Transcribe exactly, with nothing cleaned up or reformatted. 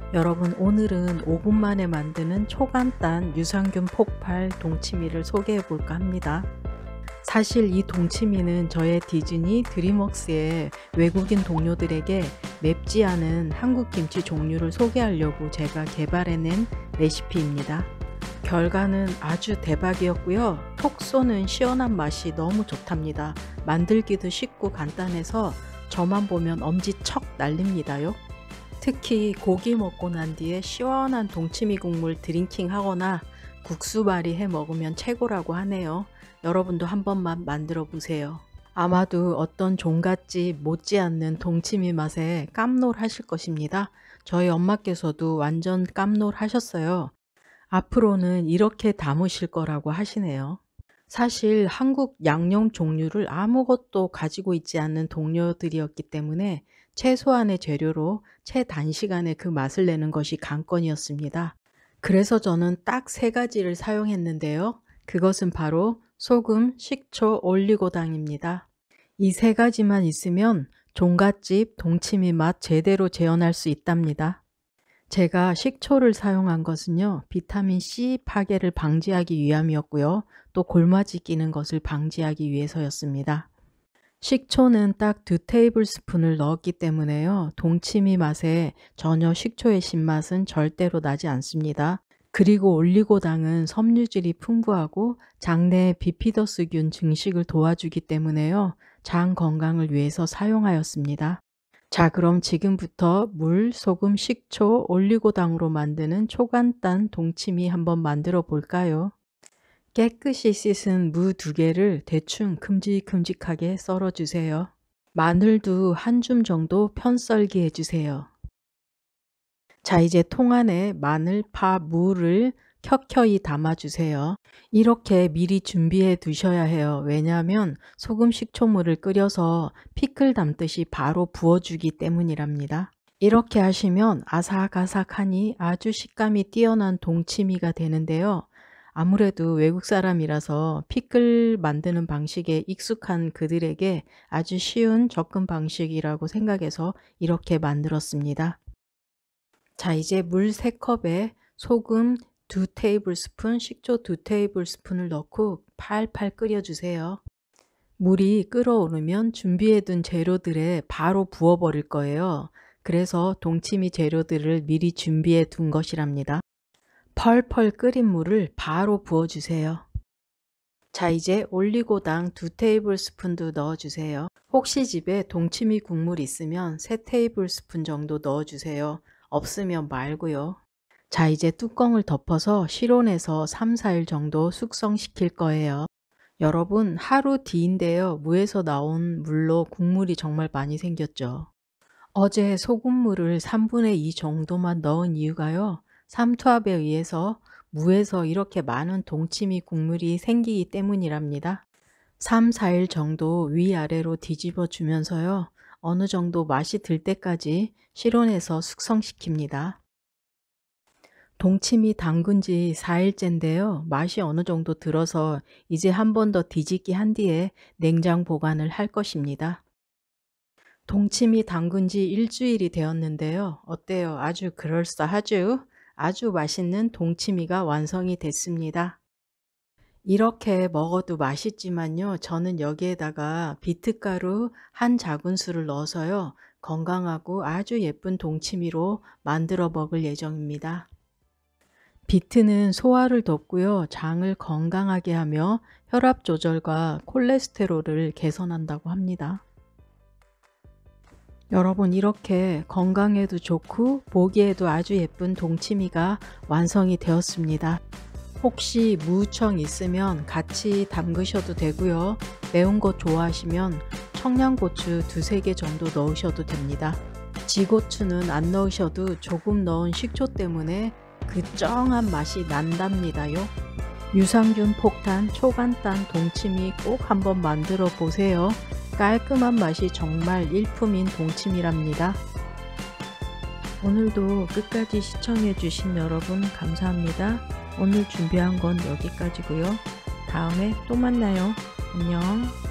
여러분, 오늘은 오 분 만에 만드는 초간단 유산균 폭발 동치미를 소개해 볼까 합니다. 사실 이 동치미는 저의 디즈니 드림웍스의 외국인 동료들에게 맵지 않은 한국 김치 종류를 소개하려고 제가 개발해낸 레시피입니다. 결과는 아주 대박이었고요. 톡 쏘는 시원한 맛이 너무 좋답니다. 만들기도 쉽고 간단해서 저만 보면 엄지척 날립니다요. 특히 고기 먹고 난 뒤에 시원한 동치미 국물 드링킹 하거나 국수발이 해 먹으면 최고라고 하네요. 여러분도 한 번만 만들어 보세요. 아마도 어떤 종갓집 못지않는 동치미 맛에 깜놀하실 것입니다. 저희 엄마께서도 완전 깜놀하셨어요. 앞으로는 이렇게 담으실 거라고 하시네요. 사실 한국 양념 종류를 아무것도 가지고 있지 않는 동료들이었기 때문에 최소한의 재료로 최단시간에 그 맛을 내는 것이 관건이었습니다. 그래서 저는 딱 세 가지를 사용했는데요. 그것은 바로 소금, 식초, 올리고당입니다. 이 세 가지만 있으면 종갓집 동치미 맛 제대로 재현할 수 있답니다. 제가 식초를 사용한 것은요, 비타민C 파괴를 방지하기 위함이었고요. 또 골마지 끼는 것을 방지하기 위해서였습니다. 식초는 딱 두 테이블 스푼을 넣었기 때문에요. 동치미 맛에 전혀 식초의 신맛은 절대로 나지 않습니다. 그리고 올리고당은 섬유질이 풍부하고 장내의 비피더스균 증식을 도와주기 때문에요. 장 건강을 위해서 사용하였습니다. 자, 그럼 지금부터 물, 소금, 식초, 올리고당으로 만드는 초간단 동치미 한번 만들어 볼까요? 깨끗이 씻은 무 두 개를 대충 큼직큼직하게 썰어 주세요. 마늘도 한 줌 정도 편썰기 해주세요. 자, 이제 통 안에 마늘, 파, 무를 켜켜이 담아주세요. 이렇게 미리 준비해 두셔야 해요. 왜냐하면 소금 식초물을 끓여서 피클 담듯이 바로 부어주기 때문이랍니다. 이렇게 하시면 아삭아삭하니 아주 식감이 뛰어난 동치미가 되는데요. 아무래도 외국 사람이라서 피클 만드는 방식에 익숙한 그들에게 아주 쉬운 접근 방식이라고 생각해서 이렇게 만들었습니다. 자, 이제 물 세 컵에 소금 두 테이블 스푼, 식초 두 테이블 스푼을 넣고 팔팔 끓여주세요. 물이 끓어오르면 준비해둔 재료들에 바로 부어버릴 거예요. 그래서 동치미 재료들을 미리 준비해 둔 것이랍니다. 펄펄 끓인 물을 바로 부어주세요. 자, 이제 올리고당 두 테이블 스푼도 넣어주세요. 혹시 집에 동치미 국물 있으면 세 테이블 스푼 정도 넣어주세요. 없으면 말고요. 자, 이제 뚜껑을 덮어서 실온에서 삼, 사 일 정도 숙성시킬 거예요. 여러분, 하루 뒤인데요. 무에서 나온 물로 국물이 정말 많이 생겼죠. 어제 소금물을 삼분의 이 정도만 넣은 이유가요. 삼투압에 의해서 무에서 이렇게 많은 동치미 국물이 생기기 때문이랍니다. 삼, 사 일 정도 위아래로 뒤집어 주면서요. 어느 정도 맛이 들 때까지 실온에서 숙성시킵니다. 동치미 담근 지 사 일째인데요. 맛이 어느 정도 들어서 이제 한 번 더 뒤집기 한 뒤에 냉장 보관을 할 것입니다. 동치미 담근 지 일주일이 되었는데요. 어때요? 아주 그럴싸하죠? 아주 맛있는 동치미가 완성이 됐습니다. 이렇게 먹어도 맛있지만요. 저는 여기에다가 비트가루 한 작은술을 넣어서요. 건강하고 아주 예쁜 동치미로 만들어 먹을 예정입니다. 비트는 소화를 돕고요. 장을 건강하게 하며 혈압 조절과 콜레스테롤을 개선한다고 합니다. 여러분, 이렇게 건강에도 좋고 보기에도 아주 예쁜 동치미가 완성이 되었습니다. 혹시 무청 있으면 같이 담그셔도 되고요. 매운 거 좋아하시면 청양고추 두세 개 정도 넣으셔도 됩니다. 지고추는 안 넣으셔도 조금 넣은 식초 때문에 그 쩡한 맛이 난답니다요. 유산균 폭탄 초간단 동치미 꼭 한번 만들어 보세요. 깔끔한 맛이 정말 일품인 동치미랍니다. 오늘도 끝까지 시청해 주신 여러분 감사합니다. 오늘 준비한 건 여기까지고요. 다음에 또 만나요. 안녕.